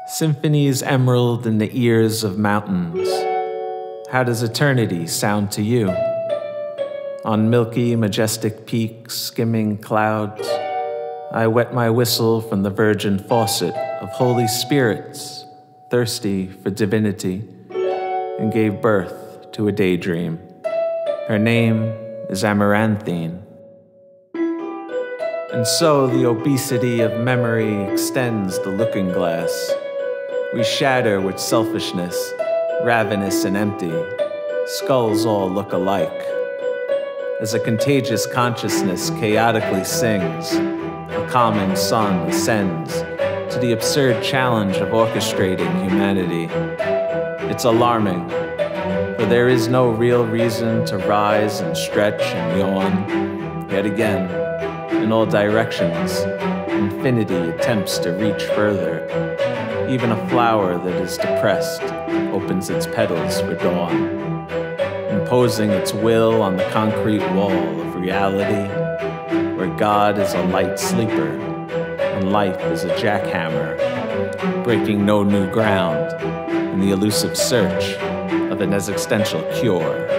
Symphonies emerald in the ears of mountains. How does eternity sound to you? On milky, majestic peaks skimming clouds, I wet my whistle from the virgin faucet of holy spirits thirsty for divinity, and gave birth to a daydream. Her name is Amaranthine. And so the obesity of memory extends the looking glass. We shatter with selfishness, ravenous and empty. Skulls all look alike. As a contagious consciousness chaotically sings, a calming sun ascends to the absurd challenge of orchestrating humanity. It's alarming, for there is no real reason to rise and stretch and yawn. Yet again, in all directions, infinity attempts to reach further. Even a flower that is depressed opens its petals for dawn, imposing its will on the concrete wall of reality, where God is a light sleeper and life is a jackhammer, breaking no new ground in the elusive search of an existential cure.